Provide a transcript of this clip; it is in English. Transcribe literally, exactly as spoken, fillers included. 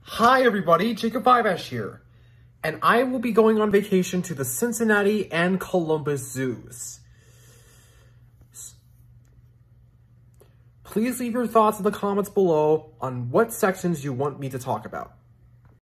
Hi everybody, Jacob Vivash here, and I will be going on vacation to the Cincinnati and Columbus Zoos. Please leave your thoughts in the comments below on what sections you want me to talk about.